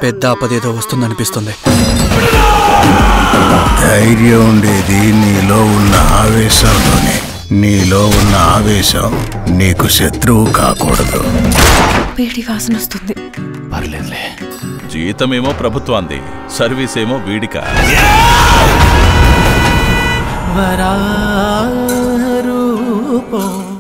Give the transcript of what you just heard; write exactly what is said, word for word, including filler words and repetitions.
పెద్ద ఆపదేదో వస్తుందనిపిస్తుంది. ధైర్యం ఉండేది నీలో ఉన్న ఆవేశంలోనే. నీలో ఉన్న ఆవేశం నీకు శత్రువు కాకూడదు. వేడి వాసన వస్తుంది. పర్లేదులే, జీతమేమో ప్రభుత్వాంది, సర్వీస్ ఏమో వీడిక. వరారూపం